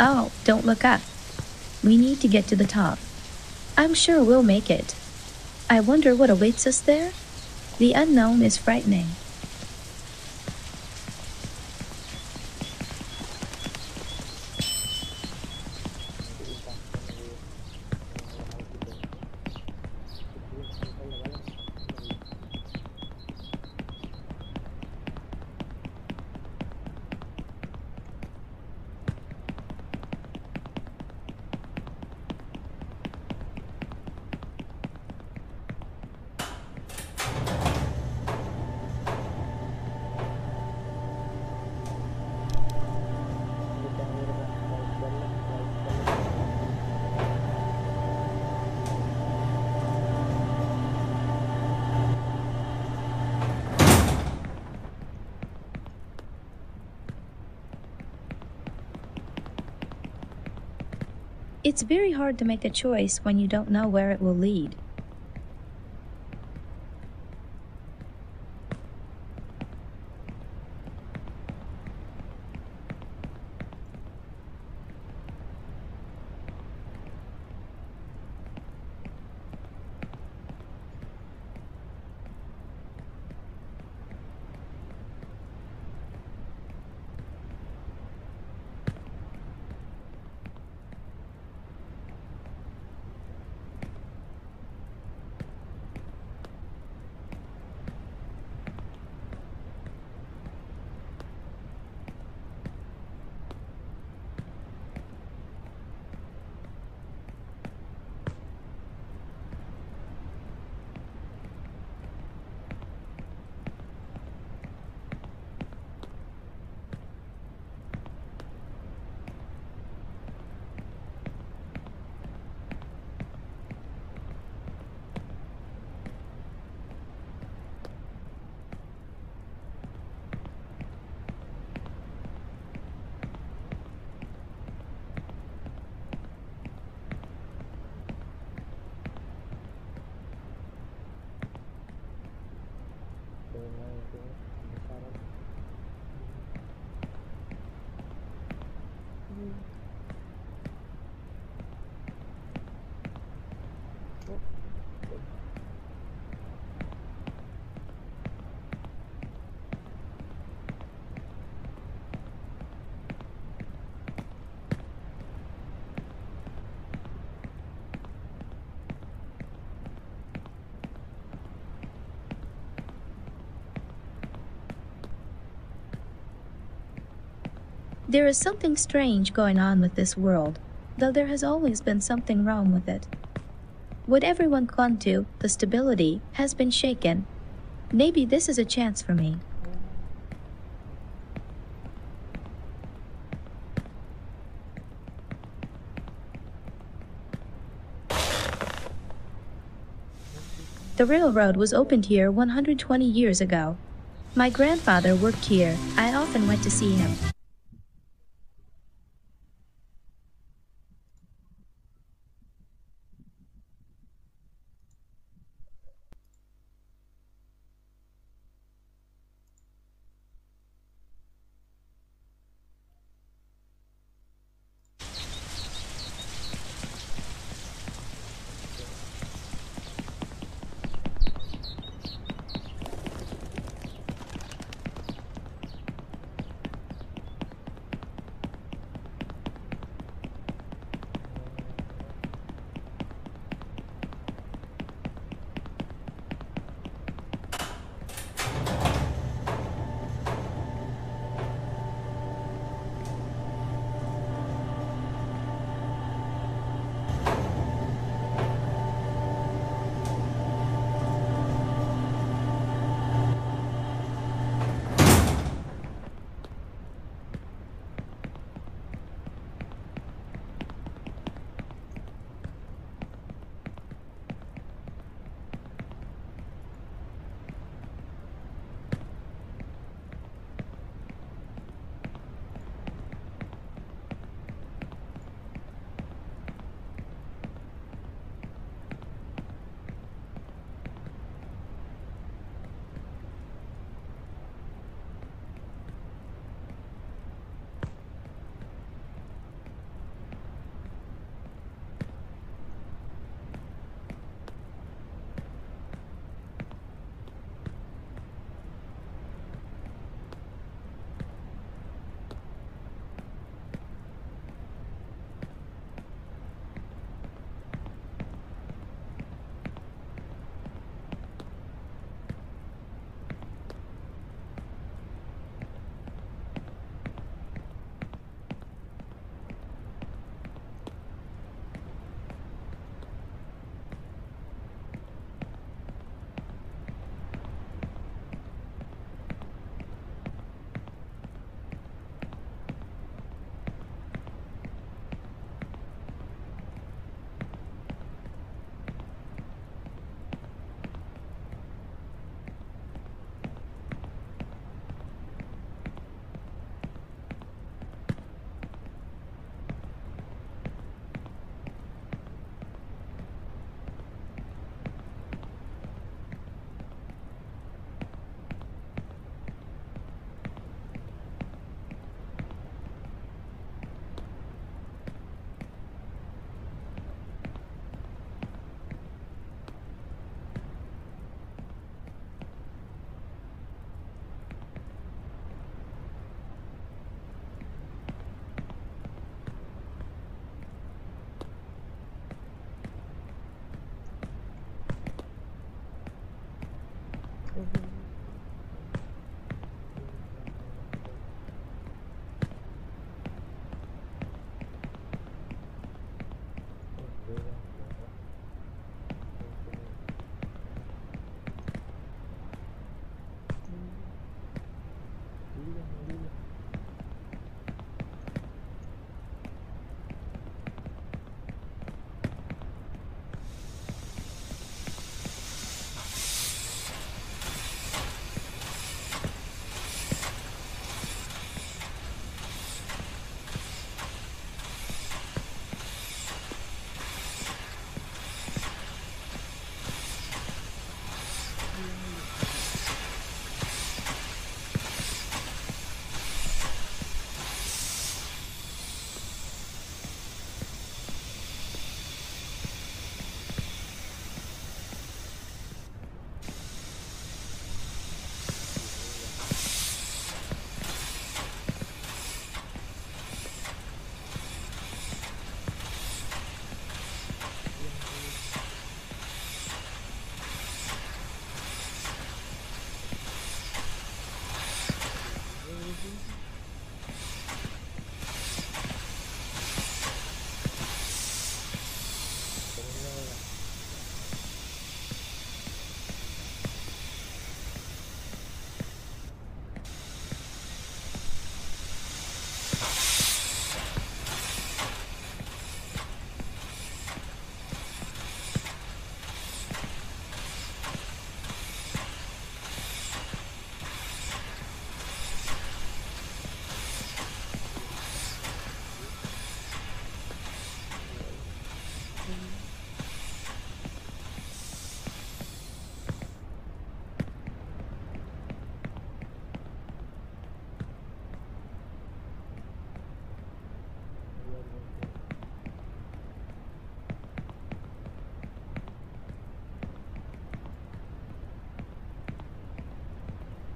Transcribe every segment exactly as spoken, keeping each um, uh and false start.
Oh, don't look up. We need to get to the top. I'm sure we'll make it. I wonder what awaits us there? The unknown is frightening. It's very hard to make a choice when you don't know where it will lead. There is something strange going on with this world, though there has always been something wrong with it. What everyone clung to, the stability, has been shaken. Maybe this is a chance for me. The railroad was opened here one hundred twenty years ago. My grandfather worked here. I often went to see him.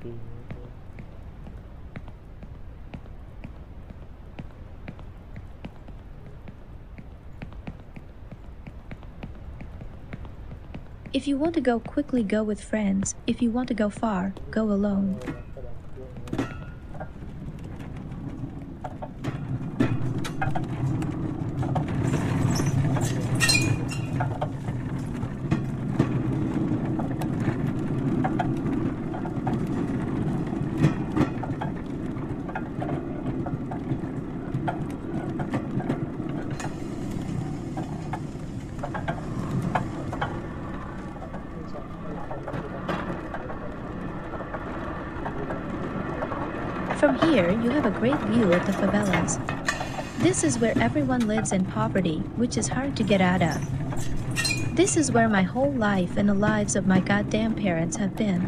If you want to go quickly, go with friends. If you want to go far, go alone. From here, you have a great view of the favelas. This is where everyone lives in poverty, which is hard to get out of. This is where my whole life and the lives of my goddamn parents have been.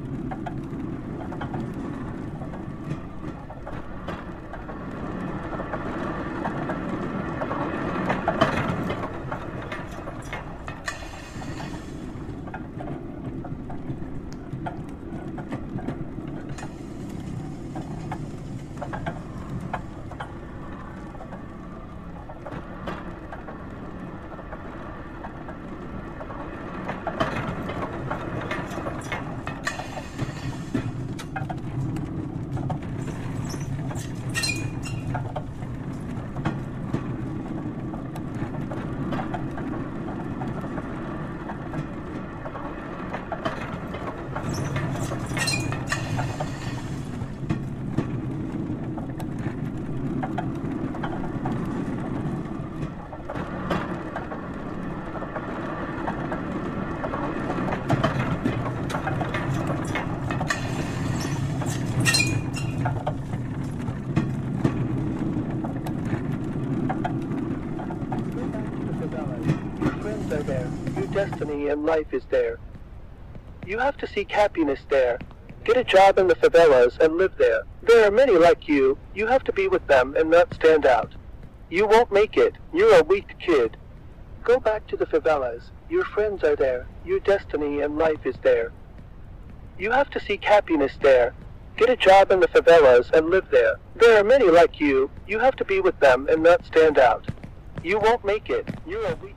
Destiny and life is there. You have to seek happiness there. Get a job in the favelas and live there. There are many like you. You have to be with them and not stand out. You won't make it. You're a weak kid. Go back to the favelas. Your friends are there. Your destiny and life is there. You have to seek happiness there. Get a job in the favelas and live there. There are many like you. You have to be with them and not stand out. You won't make it. You're a weak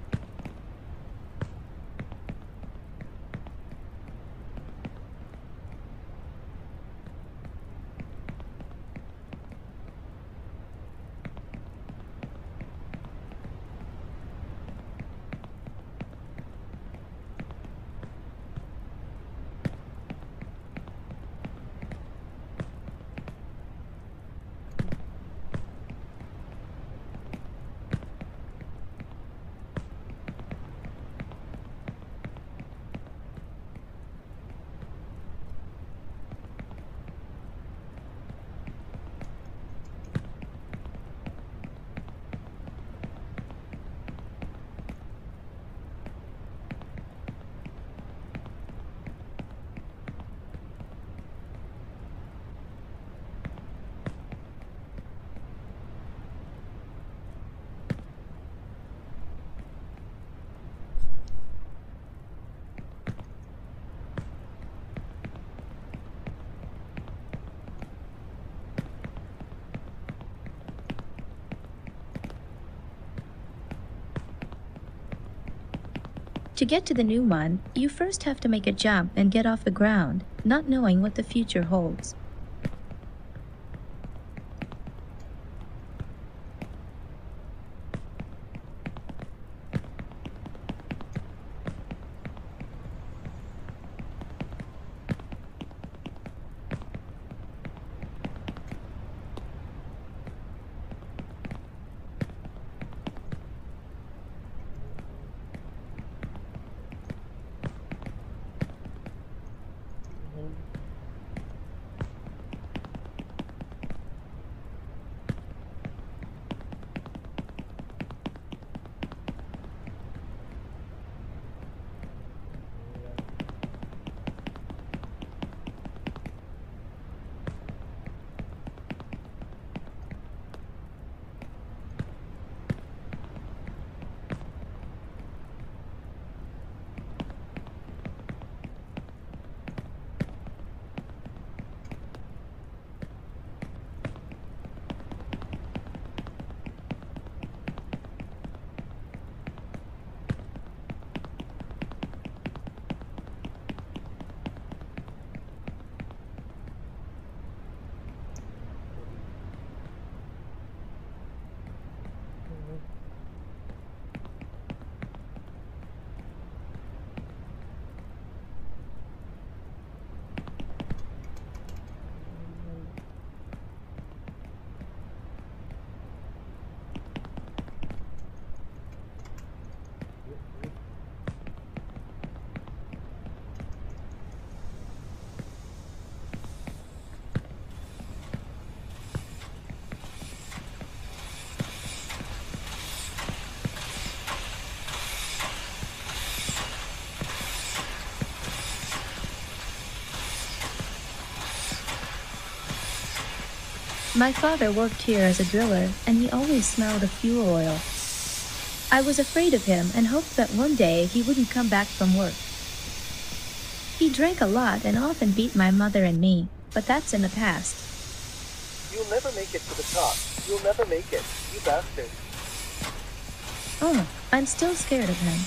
To get to the new one, you first have to make a jump and get off the ground, not knowing what the future holds. My father worked here as a driller, and he always smelled of fuel oil. I was afraid of him and hoped that one day he wouldn't come back from work. He drank a lot and often beat my mother and me, but that's in the past. You'll never make it to the top. You'll never make it, you bastard. Oh, I'm still scared of him.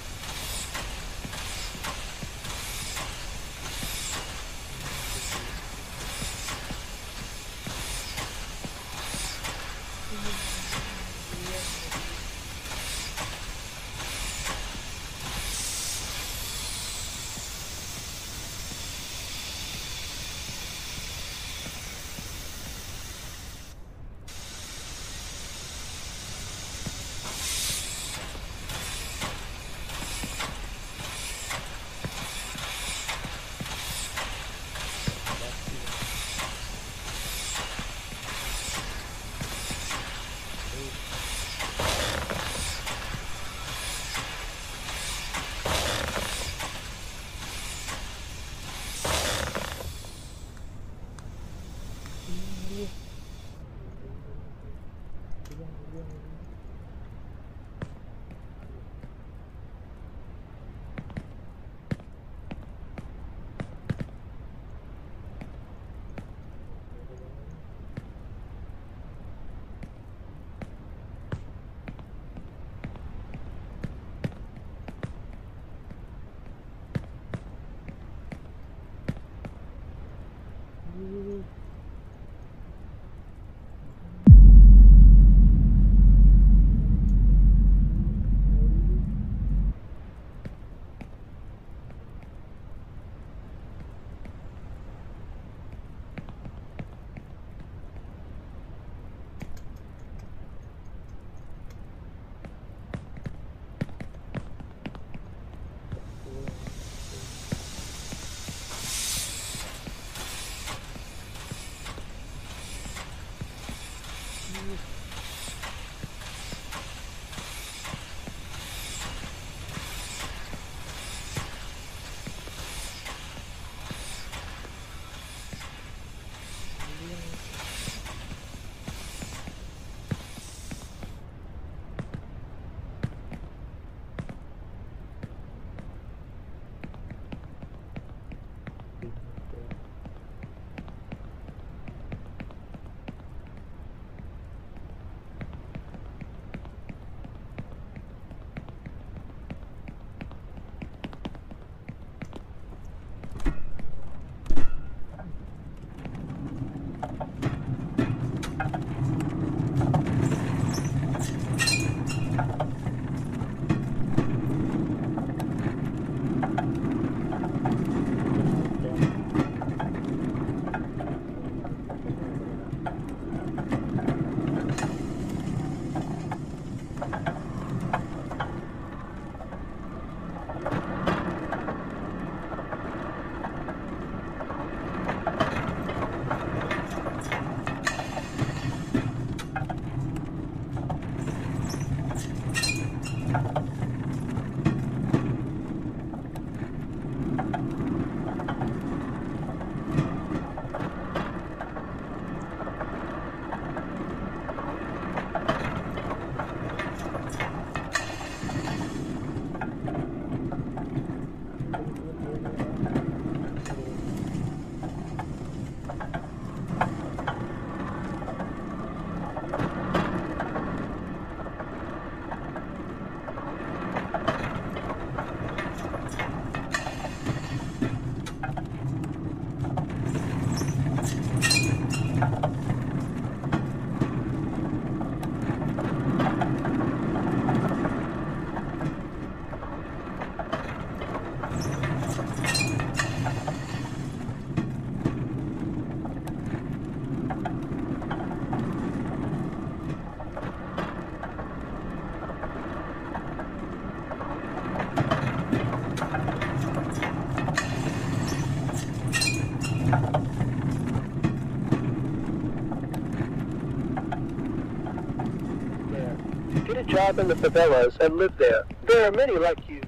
Get a job in the favelas and live there. There are many like you.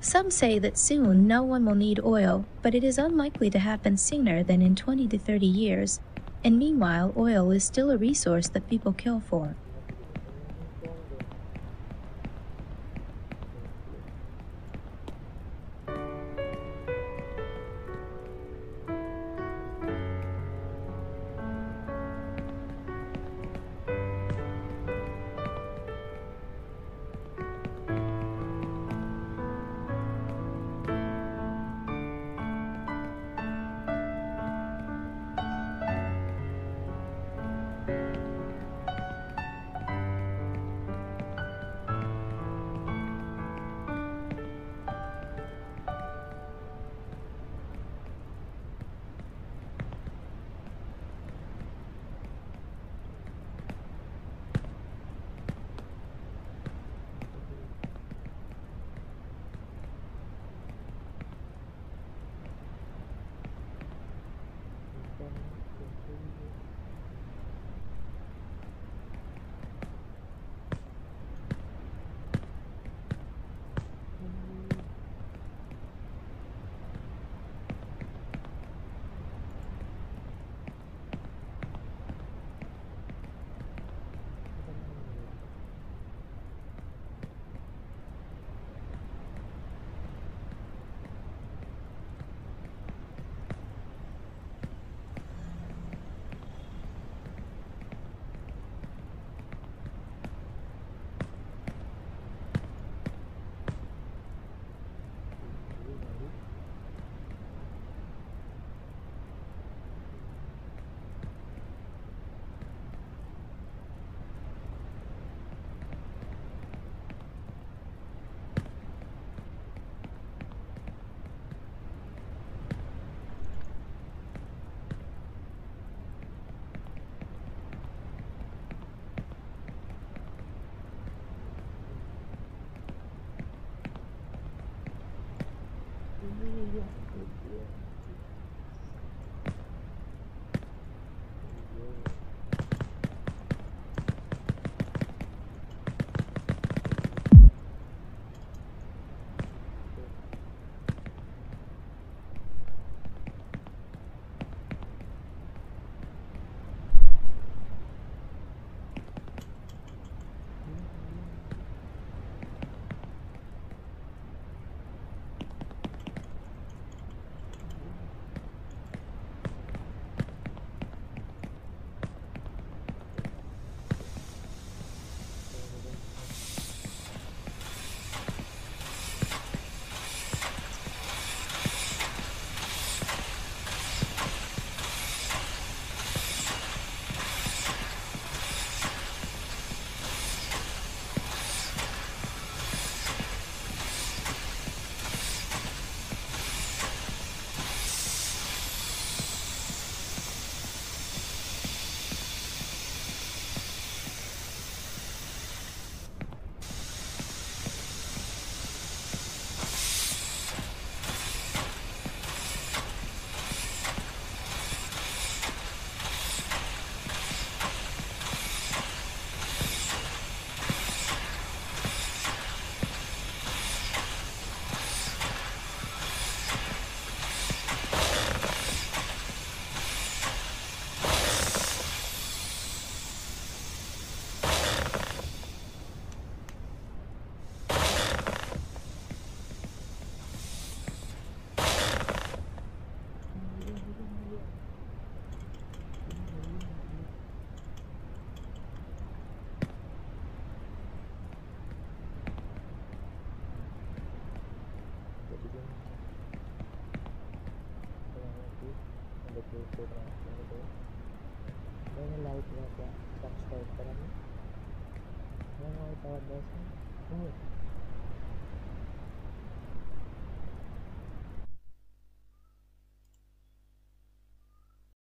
Some say that soon no one will need oil, but it is unlikely to happen sooner than in twenty to thirty years, and meanwhile oil is still a resource that people kill for. Ini like na siya, subscribe ka namin. Ano nga itawag mo siya?